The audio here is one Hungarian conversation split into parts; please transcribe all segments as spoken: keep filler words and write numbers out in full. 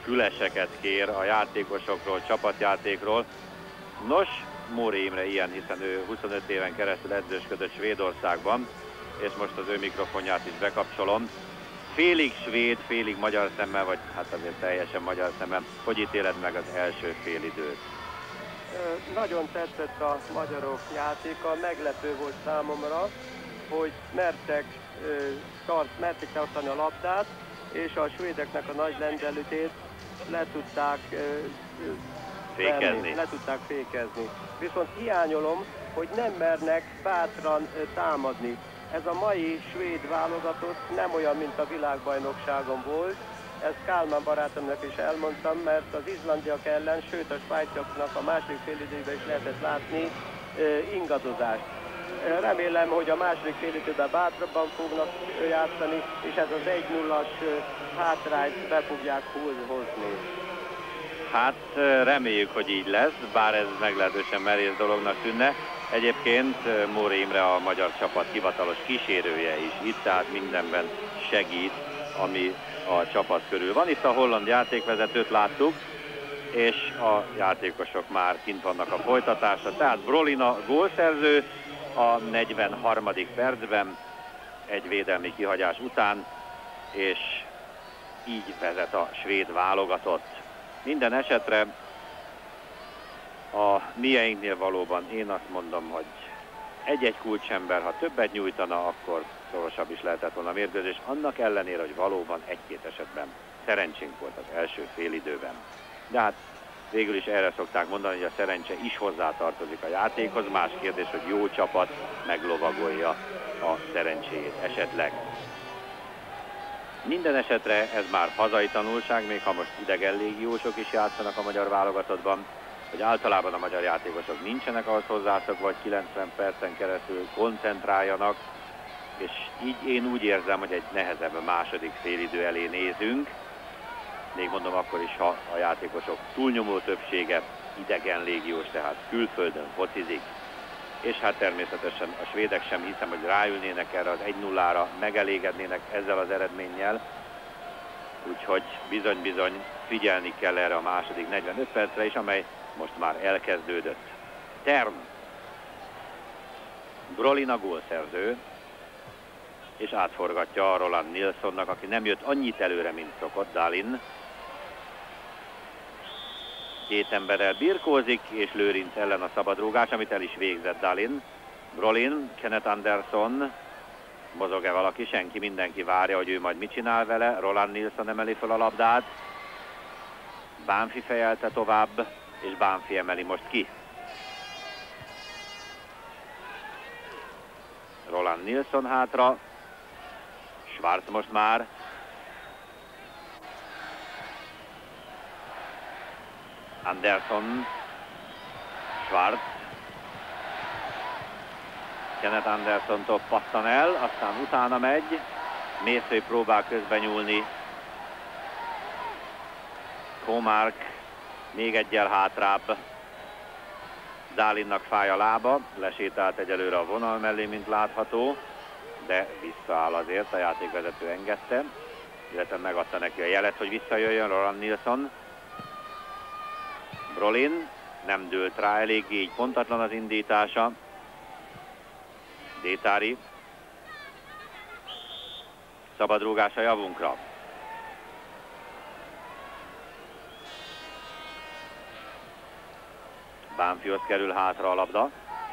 füleseket kér a játékosokról, csapatjátékról. Nos, Móri Imre ilyen, hiszen ő huszonöt éven keresztül edzősködött Svédországban, és most az ő mikrofonját is bekapcsolom. Félig svéd, félig magyar szemmel, vagy hát azért teljesen magyar szemmel. Hogy ítéled meg az első félidőt? Nagyon tetszett a magyarok játéka, meglepő volt számomra, hogy mertek, tart, mertek tartani a labdát, és a svédeknek a nagy lendelütét le tudták fékezni. Venni, le tudták fékezni. Viszont hiányolom, hogy nem mernek bátran támadni. Ez a mai svéd válogatott nem olyan, mint a világbajnokságon volt. Ezt Kálmán barátomnak is elmondtam, mert az izlandiak ellen, sőt a svájciaknak a második félidőben is lehetett látni ingadozást. Remélem, hogy a második félidőben bátrabban fognak játszani, és ez az egy nullas hátrányt be fogják hozni. Hát reméljük, hogy így lesz, bár ez meglehetősen merész dolognak tűnne. Egyébként Móri Imre a magyar csapat hivatalos kísérője is itt, tehát mindenben segít, ami a csapat körül van. Itt a holland játékvezetőt láttuk, és a játékosok már kint vannak a folytatásra. Tehát Brolina gólszerző a negyvenharmadik percben egy védelmi kihagyás után, és így vezet a svéd válogatott. Minden esetre a mieinknél valóban én azt mondom, hogy egy-egy kulcsember, ha többet nyújtana, akkor szorosabb is lehetett volna a mérkőzés, annak ellenére, hogy valóban egy-két esetben szerencsénk volt az első félidőben. De hát végül is erre szokták mondani, hogy a szerencse is hozzátartozik a játékhoz, más kérdés, hogy jó csapat meglovagolja a szerencséjét esetleg. Minden esetre ez már hazai tanulság, még ha most idegen légiósok is játszanak a magyar válogatottban, hogy általában a magyar játékosok nincsenek ahhoz hozzászokva, vagy kilencven percen keresztül koncentráljanak, és így én úgy érzem, hogy egy nehezebb második félidő elé nézünk, még mondom akkor is, ha a játékosok túlnyomó többsége idegen légiós, tehát külföldön focizik, és hát természetesen a svédek sem hiszem, hogy ráülnének erre az egy nullára, megelégednének ezzel az eredménnyel, úgyhogy bizony-bizony figyelni kell erre a második negyvenöt percre is, amely most már elkezdődött. Tern. Brolina gólszerző, és átforgatja Roland Nilssonnak, aki nem jött annyit előre, mint szokott. Dahlin két emberrel birkózik, és Lőrinc ellen a szabadrúgás, amit el is végzett Dahlin. Brolin, Kenneth Anderson, mozog-e valaki? Senki, mindenki várja, hogy ő majd mit csinál vele. Roland Nilsson emeli fel a labdát, Bánfi fejelte tovább, és Bánfi emeli most ki. Roland Nilsson hátra, Schwarz most már, Anderson, Schwarz, Kenneth Andersontól pattan el, aztán utána megy, Mészői próbál közben nyúlni, Komark még egyel hátrább, Dahlinnak fáj a lába, lesétált egyelőre a vonal mellé, mint látható, de visszaáll azért, a játékvezető engedte, illetve megadta neki a jelet, hogy visszajöjjön Roland Nilsson. Brolin nem dőlt rá eléggé, így pontatlan az indítása. Détári. Szabadrúgás a javunkra. Bánfihoz kerül hátra a labda.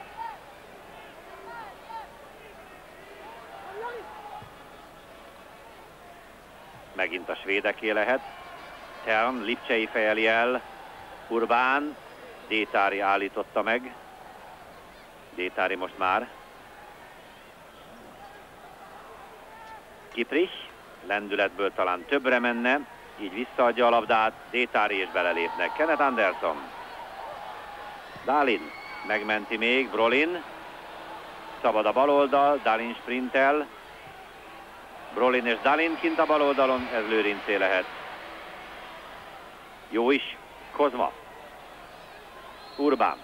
Megint a svédeké lehet. Tern, Lipcsei fejeli el. Urbán, Détári állította meg. Détári most már. Kiprich, lendületből talán többre menne, így visszaadja a labdát, Détári és belelépnek. Kenneth Anderson. Dahlin megmenti még, Brolin. Szabad a baloldal, Dahlin sprintel. Brolin és Dahlin kint a baloldalon, ez Lőrincé lehet. Jó is, Kozma. Urbán.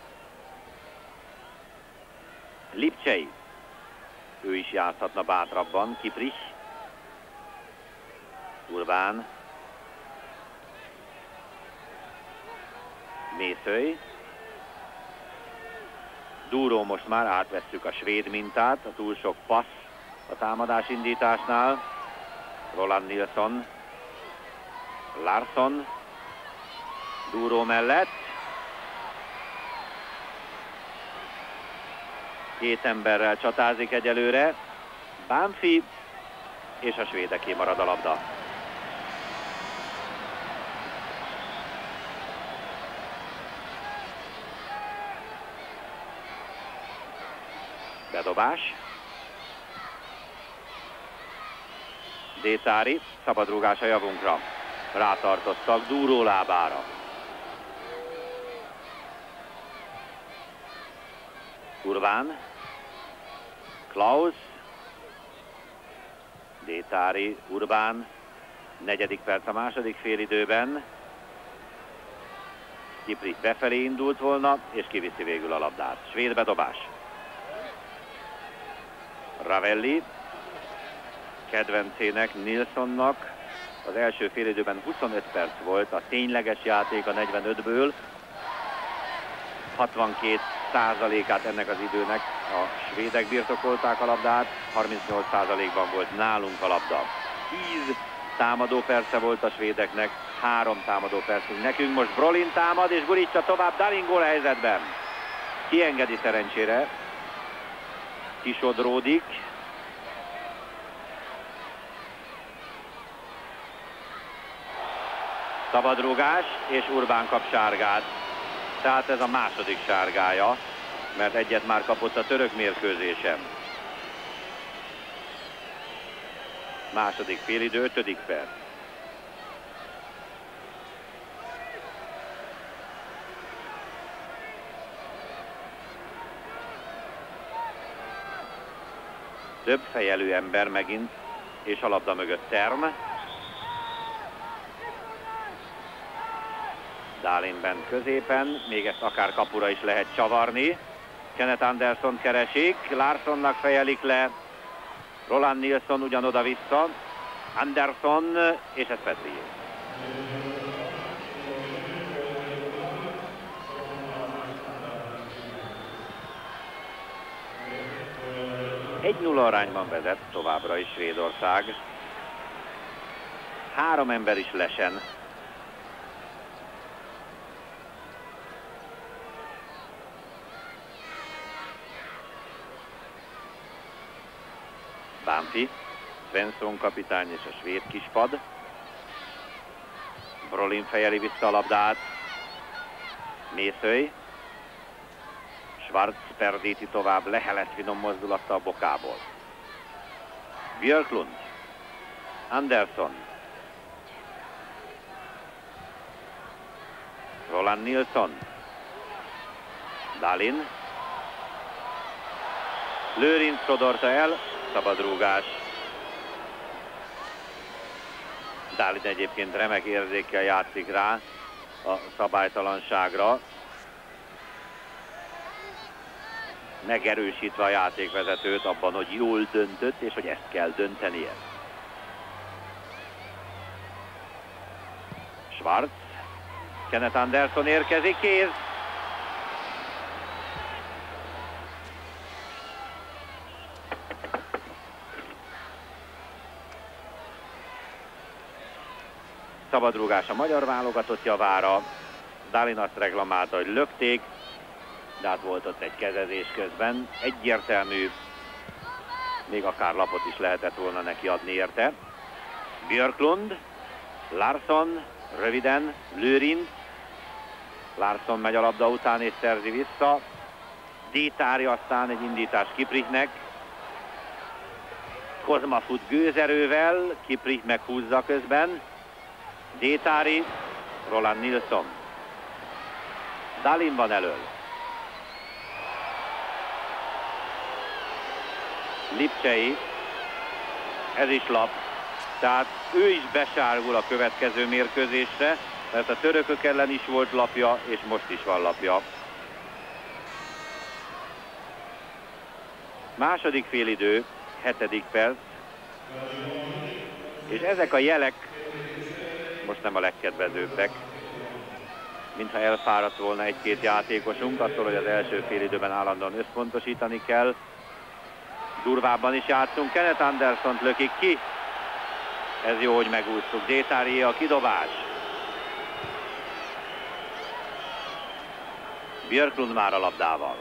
Lipcsei. Ő is játszhatna bátrabban. Kiprich. Urbán. Mészöly. Dúró most már, átvesszük a svéd mintát, a túl sok passz a támadás indításnál. Roland Nilsson. Larsson. Dúró mellett. Két emberrel csatázik egyelőre. Bánfi, és a svédeké marad a labda. Bedobás. Détári, szabadrúgás a javunkra. Rátartottak Dúró lábára. Urván. Klaus. Détári, Urván. Negyedik perc a második félidőben. Kiprich befelé indult volna, és kiviszi végül a labdát. Svéd bedobás. Ravelli. Kedvencének, Nilssonnak. Az első félidőben huszonöt perc volt a tényleges játék a negyvenötből. hatvankét százalékát ennek az időnek a svédek birtokolták a labdát, harmincnyolc százalékban volt nálunk a labda. tíz támadó perce volt a svédeknek, három támadó percünk nekünk. Most Brolin támad, és gurítsa tovább Dahlin gól helyzetben. Kiengedi szerencsére. Kisodródik. Szabadrúgás, és Urban kap sárgát. Tehát ez a második sárgája, mert egyet már kapott a török mérkőzésen. Második félidő, ötödik perc. Több fejelű ember megint, és a labda mögött Term. Dahlin bent középen, még ezt akár kapura is lehet csavarni. Kenneth Anderson keresik, Larssonnak fejelik le, Roland Nilsson ugyanoda-vissza, Anderson, és ez Petrié. egy nulla arányban vezet továbbra is Svédország. Három ember is lesen. Bánfi, Svensson kapitány és a svéd kispad. Brolin fejeli vissza a labdát. Mészöly. Schwarz perdíti tovább Lehelet finom mozdulattal a bokából. Björklund. Anderson. Roland Nilsson. Dahlin. Lőrinc sodorta el. Szabadrúgás. Dahlin egyébként remek érzékkel játszik rá a szabálytalanságra, megerősítve a játékvezetőt abban, hogy jól döntött, és hogy ezt kell döntenie. Schwarz. Kenneth Anderson érkezik, kéz. Szabadrúgás a magyar válogatott javára. Dahlin azt reklamálta, hogy lökték, de hát volt ott egy kezezés közben. Egyértelmű, még akár lapot is lehetett volna neki adni érte. Björklund, Larsson, röviden, Lőrinc. Larsson megy a labda után és szerzi vissza. Détári, aztán egy indítás Kiprichnek. Kozma fut gőzerővel, Kiprich meghúzza közben. Détári, Roland Nilsson. Dahlin van elől. Lipcsei, ez is lap, tehát ő is besárgul a következő mérkőzésre, mert a törökök ellen is volt lapja, és most is van lapja. Második félidő, hetedik perc, és ezek a jelek most nem a legkedvezőbbek. mintha elfáradt volna egy-két játékosunk, attól, hogy az első félidőben állandóan összpontosítani kell. Durvábban is játszunk, Kenneth Andersont lökik ki. Ez jó, hogy megúsztuk. Détárié a kidobás. Björklund már a labdával.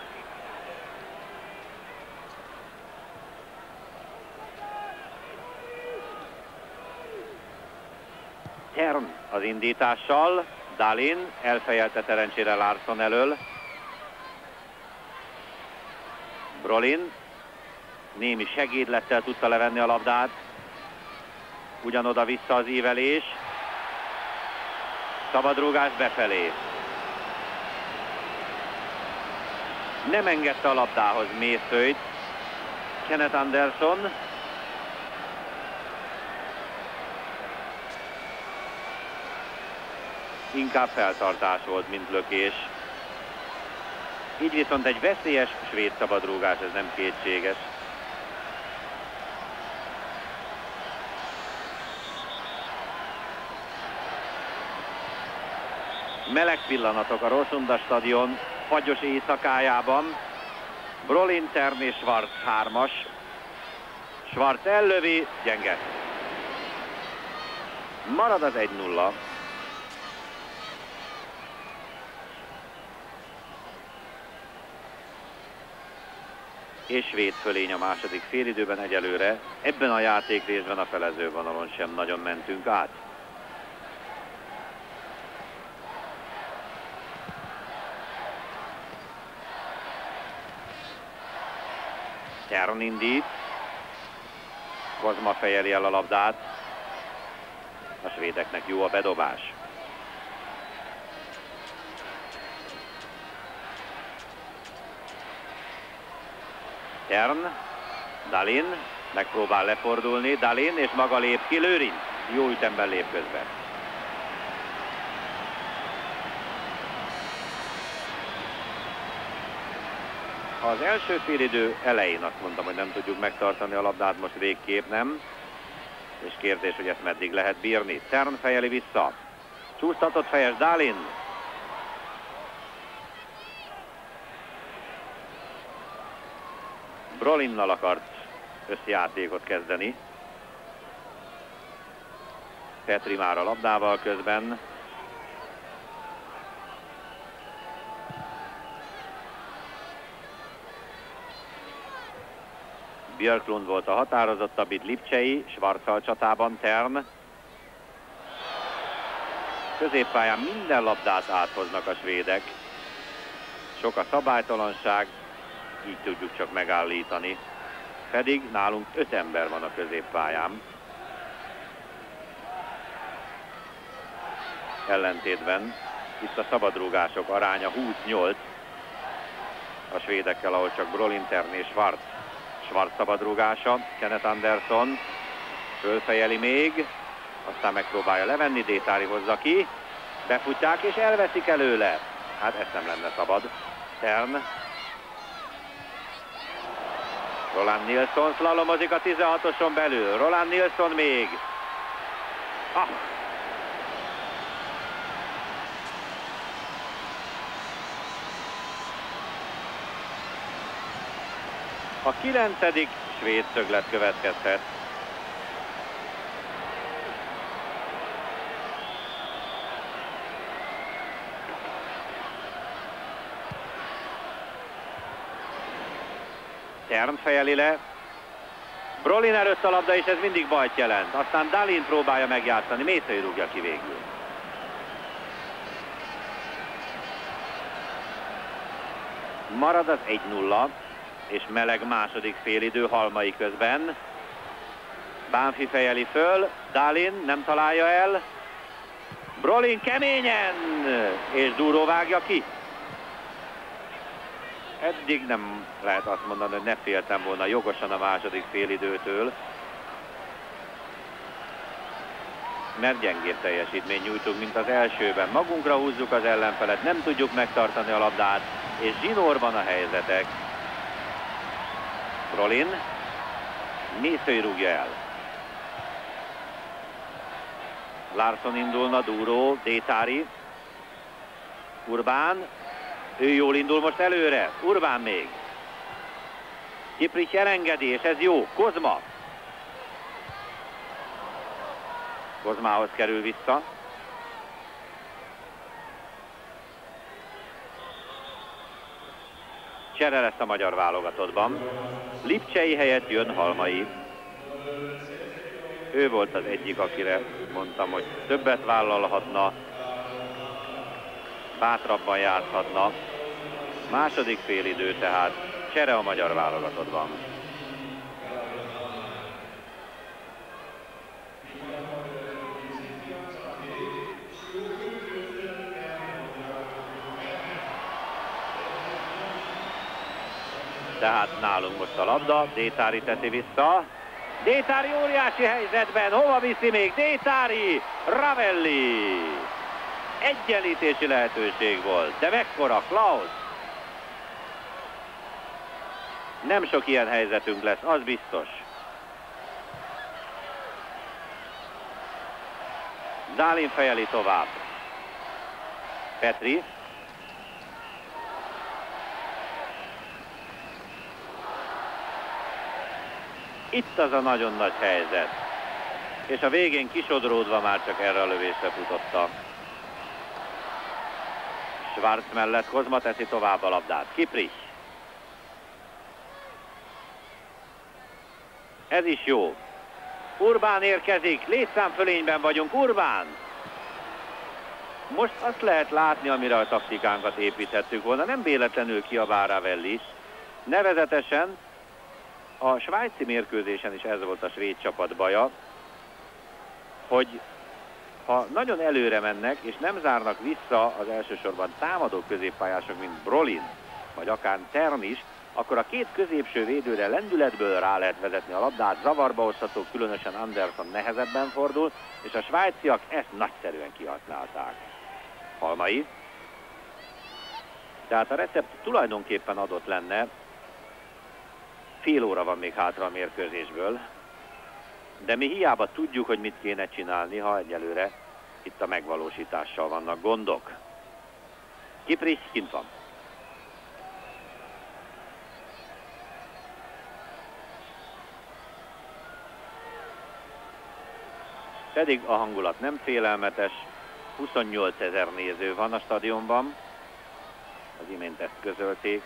Tern az indítással. Dahlin elfejelte szerencsére Larsson elől. Brolin némi segédlettel tudta levenni a labdát. Ugyanoda vissza az ívelés. Szabadrúgás befelé. Nem engedte a labdához Mészőjt. Kenneth Anderson. Inkább feltartás volt, mint lökés. Így viszont egy veszélyes svéd szabadrúgás, ez nem kétséges. Meleg pillanatok a Råsunda stadion fagyos éjszakájában. Brolin, Tern és Schwarz hármas. Schwarz ellövi, gyenge. Marad az egy nulla. És svéd fölény a második félidőben egyelőre. Ebben a játékrészben a felezővonalon sem nagyon mentünk át. Tern indít. Kozma fejeli el a labdát. A svédeknek jó a bedobás. Tern, Dahlin megpróbál lefordulni, Dahlin és maga lép ki, Lőrinc jó ütemben lép közben. Az első félidő elején azt mondtam, hogy nem tudjuk megtartani a labdát, most végképp nem. És kérdés, hogy ezt meddig lehet bírni. Tern fejeli vissza. Csúsztatott fejes Dahlin. Brolinnal akart összjátékot kezdeni. Petri már a labdával közben. Björklund volt a határozottabb, itt Lipcsei, Schwarzal csatában Tern. Középpályán minden labdát áthoznak a svédek. Sok a szabálytalanság, így tudjuk csak megállítani. Pedig nálunk öt ember van a középpályán. Ellentétben itt a szabadrúgások aránya húsz nyolc. A svédekkel, ahol csak Brolin, Tern és Schwarz. Schwarz szabadrúgása, Kenneth Anderson fölfejeli még, aztán megpróbálja levenni, Détári hozza ki, befutják és elveszik előle. Hát ez nem lenne szabad. Tern. Roland Nilsson szlalomozik a tizenhatoson belül. Roland Nilsson még. Ah. A kilencedik svéd szöglet következhet. Tern fejeli le. Brolin előtt a labda, és ez mindig bajt jelent. Aztán Dahlin próbálja megjátszani, Mészői rúgja ki végül. Marad az egy nulla, és meleg második félidő Halmai közben. Bánfi fejeli föl, Dahlin nem találja el. Brolin keményen, és Dúró vágja ki. Eddig nem lehet azt mondani, hogy ne féltem volna jogosan a második félidőtől, mert gyengébb teljesítmény nyújtunk, mint az elsőben. Magunkra húzzuk az ellenfelet, nem tudjuk megtartani a labdát, és zsinórban a helyzetek. Brolin, Mészői rúgja el. Larsson indulna, Dúró, Détári. Urbán, ő jól indul most előre, Urbán még. Kiprich elengedi, és ez jó, Kozma. Kozmához kerül vissza. Csere lesz a magyar válogatottban. Lipcsei helyett jön Halmai. Ő volt az egyik, akire mondtam, hogy többet vállalhatna, bátrabban játszhatna. Második félidő tehát Csere a magyar válogatottban. Tehát nálunk most a labda, Détári teszi vissza. Détári óriási helyzetben, hova viszi még? Détári, Ravelli. Egyenlítési lehetőség volt, de mekkora, Klaus. Nem sok ilyen helyzetünk lesz, az biztos. Dálin fejeli tovább. Petri. Itt az a nagyon nagy helyzet. És a végén kisodródva már csak erre a lövésre futotta. Schwarz mellett Kozma teszi tovább a labdát. Kiprich. Ez is jó. Urbán érkezik, létszámfölényben vagyunk, Urbán! Most azt lehet látni, amire a taktikánkat építhettük volna, nem véletlenül kiabál Ravelli. Nevezetesen a svájci mérkőzésen is ez volt a svéd csapat baja, hogy ha nagyon előre mennek, és nem zárnak vissza az elsősorban támadó középpályások, mint Brolin, vagy akár Tern is, akkor a két középső védőre lendületből rá lehet vezetni a labdát, zavarba hozható, különösen Anderson nehezebben fordul, és a svájciak ezt nagyszerűen kihasználták. Halmai. Tehát a recept tulajdonképpen adott lenne, fél óra van még hátra a mérkőzésből, de mi hiába tudjuk, hogy mit kéne csinálni, ha egyelőre itt a megvalósítással vannak gondok. Kiprich kint van. Pedig a hangulat nem félelmetes, huszonnyolcezer néző van a stadionban, az imént ezt közölték.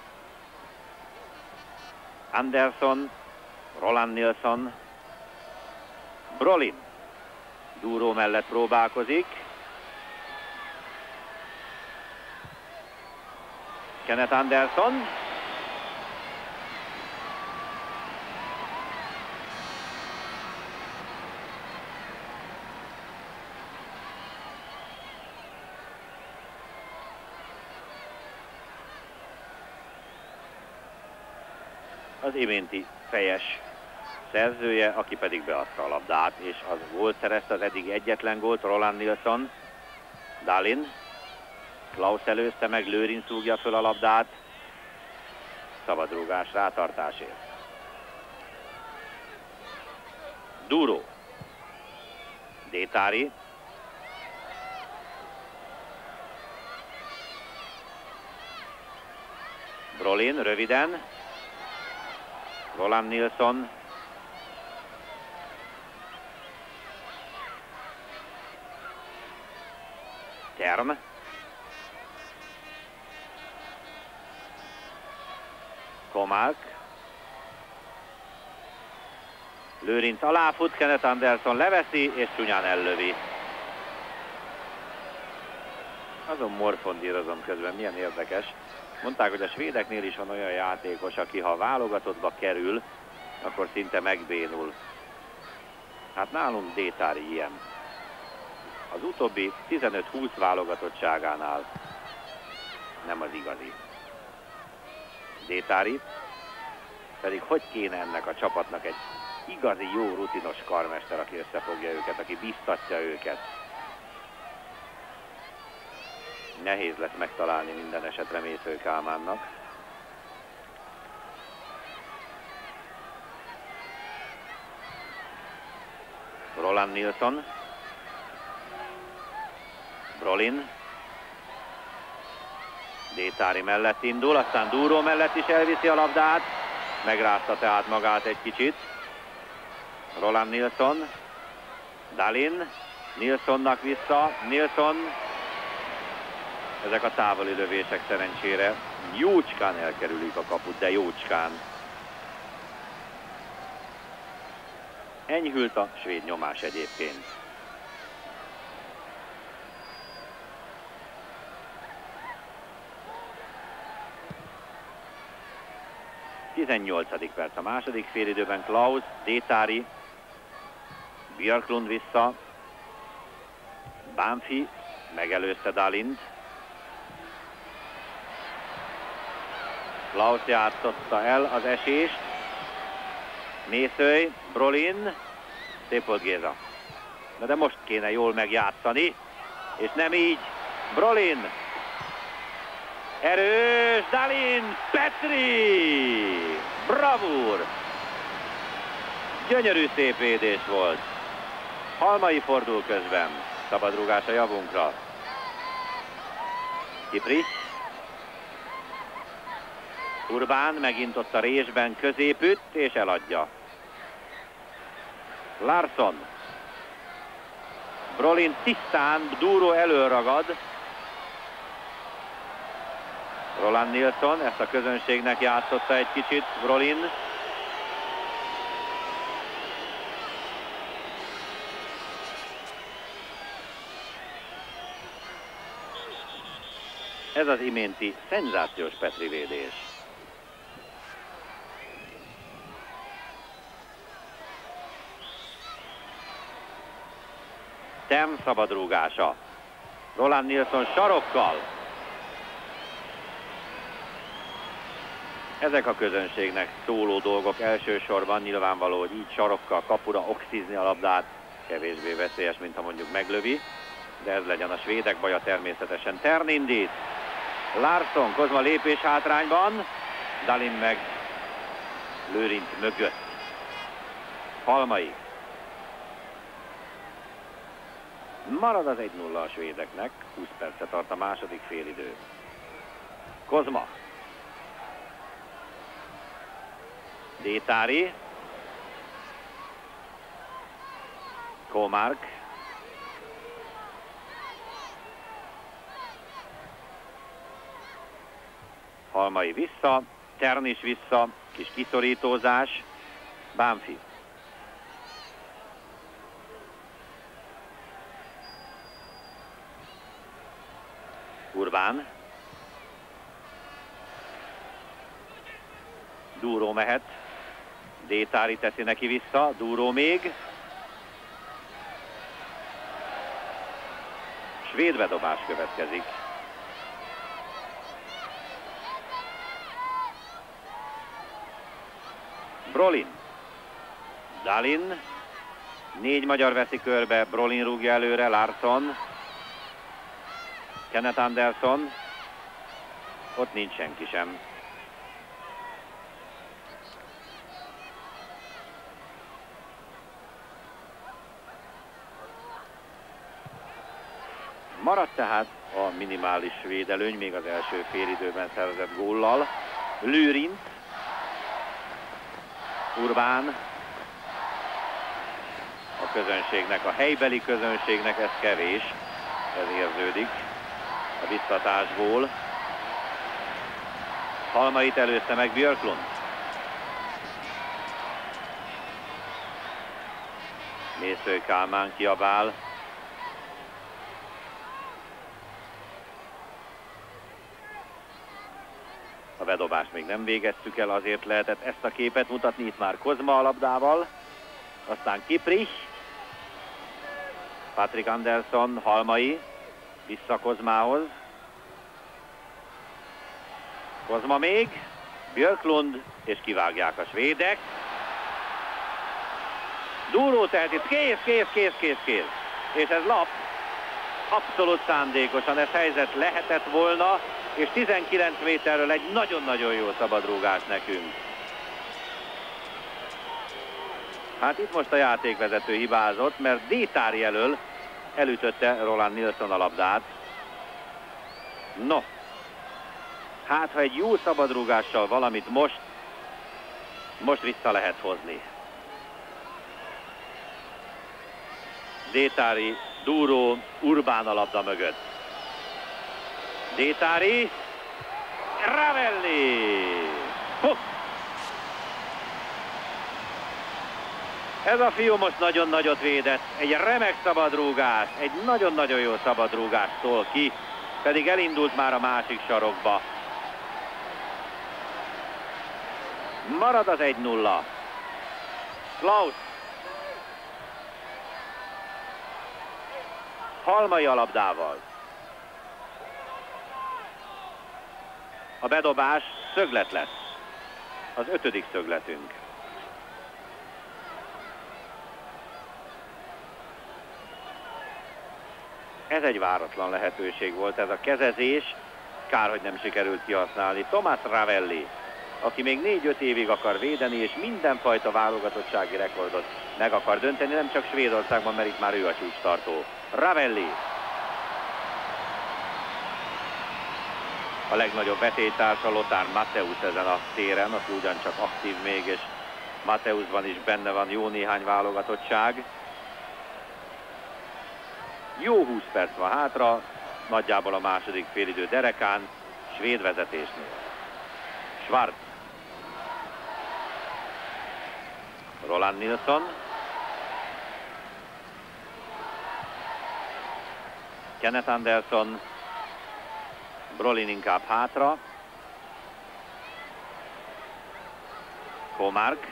Anderson, Roland Nilsson, Brolin, Dúró mellett próbálkozik. Kenneth Anderson. Az iménti fejes szerzője, aki pedig beadta a labdát, és az gólt szerezte, az eddig egyetlen gólt, Roland Nilsson. Dálin. Klaus előzte meg, Lőrinc rúgja föl a labdát. Szabadrúgás rátartásért. Dúró. Détári. Brolin röviden. Roland Nilsson. Tern. Komák. Lőrinc aláfut, Kenneth Anderson leveszi, és csúnyán ellövi. Azon morfondírozom közben, milyen érdekes. Mondták, hogy a svédeknél is van olyan játékos, aki ha válogatottba kerül, akkor szinte megbénul. Hát nálunk Détári ilyen. Az utóbbi tizenöt-húsz válogatottságánál nem az igazi. Détári, pedig hogy kéne ennek a csapatnak egy igazi jó rutinos karmester, aki összefogja őket, aki biztatja őket. Nehéz lesz megtalálni minden esetre Mésző Kálmánnak. Roland Nilsson. Brolin. Détári mellett indul, aztán Dúró mellett is elviszi a labdát. Megrázta tehát magát egy kicsit. Roland Nilsson. Dahlin. Nilssonnak vissza. Nilsson. Ezek a távoli lövések szerencsére jócskán elkerülik a kaput, de jócskán. Enyhült a svéd nyomás egyébként. tizennyolcadik perc a második félidőben. Klaus, Détári, Björklund vissza, Bánfi megelőzte Dahlint. Klaus játszotta el az esést. Mészöly, Brolin, szép volt Géza. De, de most kéne jól megjátszani, és nem így. Brolin, erős, Dahlin, Petri, bravúr! Gyönyörű szép védés volt. Halmai fordul közben, szabadrúgás a javunkra. Kiprich. Urbán megint ott a résben középütt, és eladja. Larsson. Brolin tisztán, Dúró előragad. Roland Nilsson ezt a közönségnek játszotta egy kicsit. Brolin. Ez az iménti szenzációs Petri védés. Tem szabadrúgása. Roland Nilsson sarokkal. Ezek a közönségnek szóló dolgok elsősorban, nyilvánvaló, hogy így sarokkal kapura oxizni a labdát kevésbé veszélyes, mint ha mondjuk meglövi, de ez legyen a svédek baja természetesen. Tern indít. Larsson, Kozma lépés hátrányban, Dahlin meg lőrinc mögött. Halmai. Marad az egy nulla a svédeknek, húsz percet tart a második félidő. Kozma. Détári. Komark. Halmai vissza, Tern is vissza, kis kiszorítózás. Bánfi. Urbán. Dúró mehet. Détári teszi neki vissza, Dúró még. Svéd bedobás következik. Brolin. Dahlin. Négy magyar veszi körbe, Brolin rúgja előre, Larsson. Kenneth Anderson. Ott nincs senki sem. Maradt tehát a minimális védelőny, még az első félidőben szerzett góllal. Lőrinc. Urbán. A közönségnek, a helybeli közönségnek ez kevés. Ez érződik a biztatásból. Halmait előzte meg Björklund. Mészöly Kálmán kiabál. A bedobást még nem végeztük el, azért lehetett ezt a képet mutatni. Itt már Kozma a labdával. Aztán Kiprich. Patrik Andersson, Halmai. Vissza Kozmához. Kozma még. Björklund, és kivágják a svédek. Dúró tehet itt. Kész, kész, kész, kész, kész. És ez lap. Abszolút szándékosan. Ez helyzet lehetett volna. És tizenkilenc méterről egy nagyon-nagyon jó szabadrúgás nekünk. Hát itt most a játékvezető hibázott, mert Détári elől elütötte Roland Nilsson a labdát. No, Hát, ha egy jó szabadrúgással valamit most, most vissza lehet hozni. Détári, Dúró, Urbán a labda mögött. Détári, Ravelli! Huh. Ez a fiú most nagyon nagyot védett. Egy remek szabadrúgás, egy nagyon-nagyon jó szabadrúgás szól ki, pedig elindult már a másik sarokba. Marad az egy nulla. Klaus. Halmai a labdával. A bedobás szöglet lesz. Az ötödik szögletünk. Ez egy váratlan lehetőség volt, ez a kezezés. Kár, hogy nem sikerült kihasználni. Thomas Ravelli, aki még négy-öt évig akar védeni, és mindenfajta válogatottsági rekordot meg akar dönteni, nem csak Svédországban, mert itt már ő a csúcstartó. Ravelli. A legnagyobb vetélytársa Lothar Matthäus ezen a téren, aki ugyancsak aktív még, és Matthäusban is benne van jó néhány válogatottság. Jó húsz perc van hátra, nagyjából a második félidő derekán, svéd vezetésnél. Schwarz. Roland Nilsson. Kenneth Anderson. Brolin inkább hátra. Komark.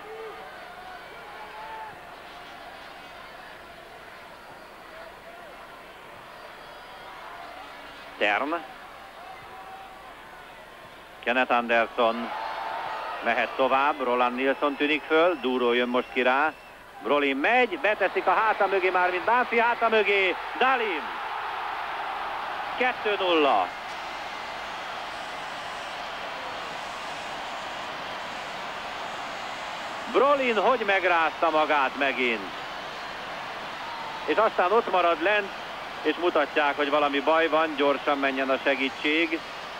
Tern. Kenneth Anderson mehet tovább, Roland Nilsson tűnik föl, Dúró jön most ki rá. Brolin megy, beteszik a háta mögé, már mint Bánfi háta mögé, Dahlin. kettő nulla. Brolin hogy megrázta magát megint. És aztán ott marad lent, és mutatják, hogy valami baj van, gyorsan menjen a segítség.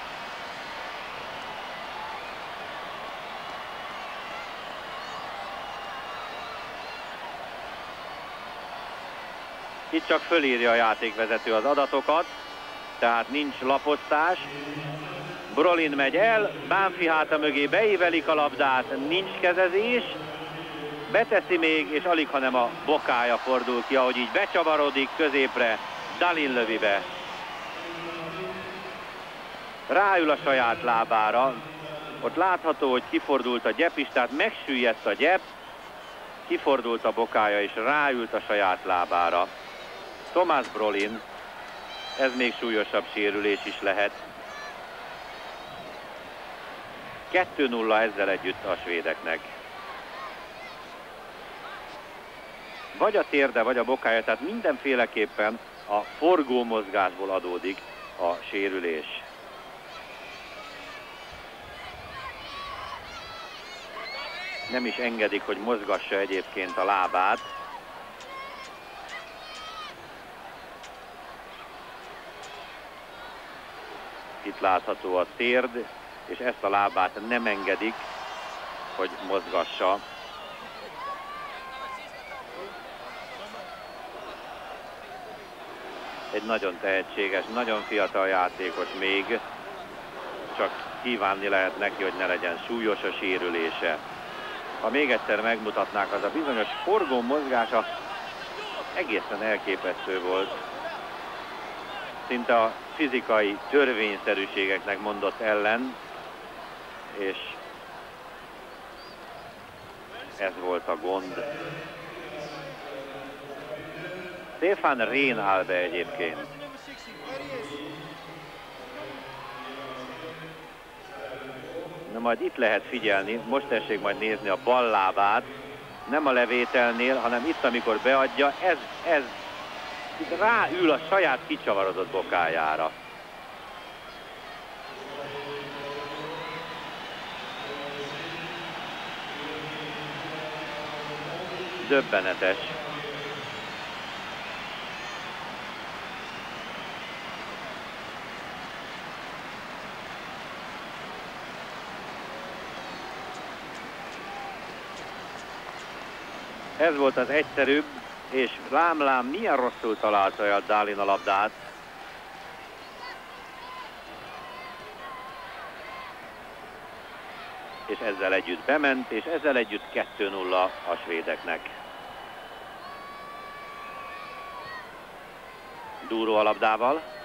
Itt csak fölírja a játékvezető az adatokat, tehát nincs laposztás. Brolin megy el, Bánfi háta mögé beívelik a labdát, nincs kezezés. Beteszi még, és alig, hanem a bokája fordul ki, ahogy így becsavarodik középre, Dahlin lövi be. Ráül a saját lábára, ott látható, hogy kifordult a gyep is, tehát megsüllyedt a gyep, kifordult a bokája és ráült a saját lábára. Thomas Brolin, ez még súlyosabb sérülés is lehet. kettő nulla ezzel együtt a svédeknek. Vagy a térde, vagy a bokája, tehát mindenféleképpen a forgó mozgásból adódik a sérülés. Nem is engedik, hogy mozgassa egyébként a lábát. Itt látható a térd, és ezt a lábát nem engedik, hogy mozgassa. Egy nagyon tehetséges, nagyon fiatal játékos még, csak kívánni lehet neki, hogy ne legyen súlyos a sérülése. Ha még egyszer megmutatnák, az a bizonyos forgó mozgása egészen elképesztő volt. Szinte a fizikai törvényszerűségeknek mondott ellen, és ez volt a gond. Stefan Rehn áll be egyébként. Na majd itt lehet figyelni, most tessék majd nézni a bal lábát, nem a levételnél, hanem itt, amikor beadja, ez, ez itt ráül a saját kicsavarodott bokájára. Döbbenetes. Ez volt az egyszerűbb, és lám-lám milyen rosszul találta a Dálin a labdát. És ezzel együtt bement, és ezzel együtt kettő nulla a svédeknek. Dúró a labdával.